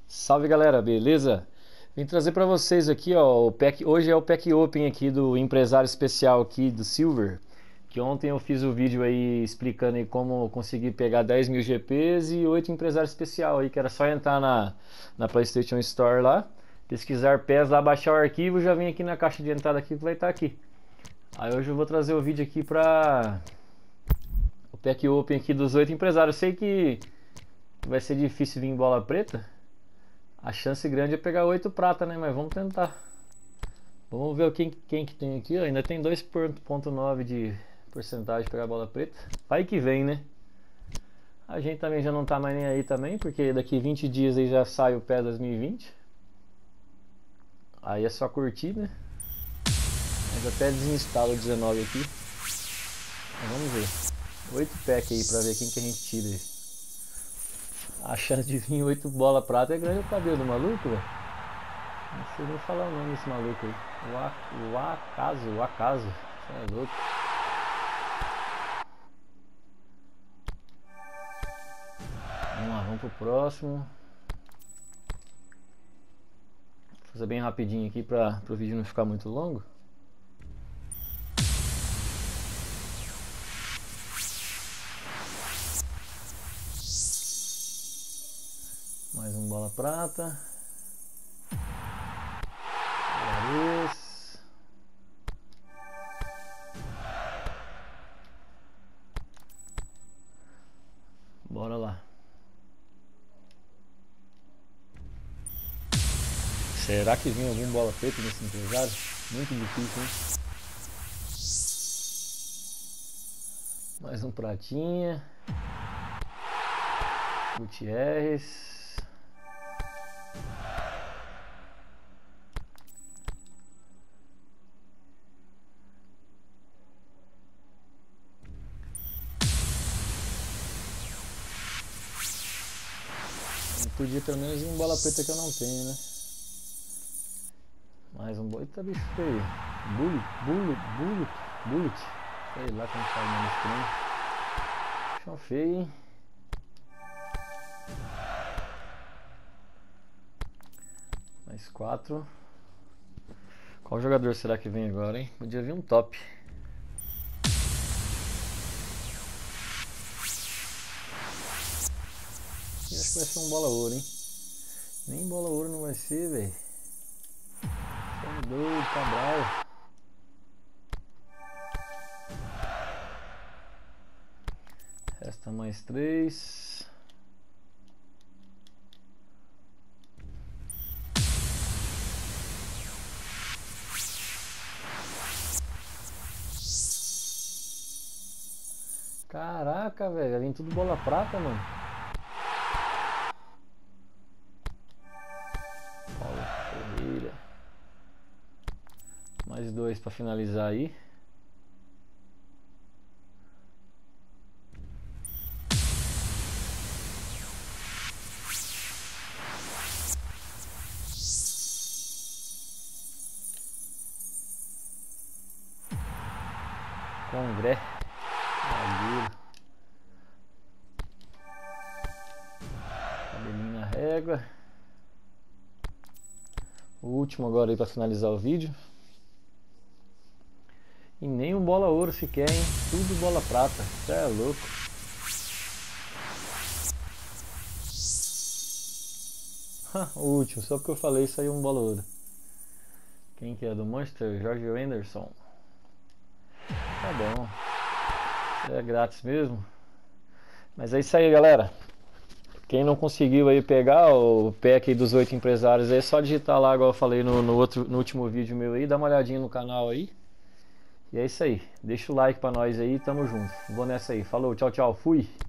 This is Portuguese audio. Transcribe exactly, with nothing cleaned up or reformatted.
Salve galera, beleza? Vim trazer para vocês aqui, ó, o pack, hoje é o pack open aqui do empresário especial aqui do Silver, que ontem eu fiz o vídeo aí explicando aí como conseguir pegar dez mil G Ps e oito empresário especial aí, que era só entrar na, na PlayStation Store lá, pesquisar P E S lá, baixar o arquivo, já vem aqui na caixa de entrada aqui que vai estar aqui. Aí hoje eu vou trazer o vídeo aqui para o pack open aqui dos oito empresários. Eu sei que vai ser difícil vir em bola preta. A chance grande é pegar oito prata, né? Mas vamos tentar. Vamos ver quem, quem que tem aqui. Ó. Ainda tem dois vírgula nove de porcentagem de pegar bola preta. Vai que vem, né? A gente também já não tá mais nem aí também, porque daqui vinte dias aí já sai o P E S dois mil e vinte. Aí é só curtir, né? Mas até desinstalo o dezenove aqui. Mas vamos ver. oito pack aí pra ver quem que a gente tira aí. A chance de vir oito bola prata é grande. O cabelo do maluco, velho. Não sei nem falar o nome desse maluco aí. O, a, o acaso, o acaso. Você é louco. Vamos lá, vamos pro próximo. Vou fazer bem rapidinho aqui para o vídeo não ficar muito longo. Mais um bola prata. Larez. Bora lá. Será que vem algum bola preta nesse empresário? Muito difícil, hein? Mais um pratinha. Gutierrez. Podia pelo menos um bola preta que eu não tenho, né? Mais um bola. Eita, bicho feio. Bullet, bullet, bullet, bullet. Sei lá como fala o nome desse trem. Chão feio, hein? Mais quatro. Qual jogador será que vem agora, hein? Podia vir um top. E acho que vai ser um bola ouro, hein? Nem bola ouro não vai ser, velho. Tá doido, tá bravo. Resta mais três. Caraca, velho. Vai vir tudo bola prata, mano. Mais dois para finalizar aí. Congré. Zagueiro. Cabelinho na régua. O último agora aí para finalizar o vídeo. E nem um bola ouro sequer, hein? Tudo bola prata. Você é louco. O último, só porque eu falei saiu um bola ouro. Quem que é do Monster? Jorge Anderson. Tá bom. É grátis mesmo. Mas é isso aí, galera. Quem não conseguiu aí pegar o pack dos oito empresários aí, é só digitar lá, igual eu falei no, no, outro, no último vídeo meu aí. Dá uma olhadinha no canal aí. E é isso aí, deixa o like pra nós aí, tamo junto. Vou nessa aí, falou, tchau, tchau, fui!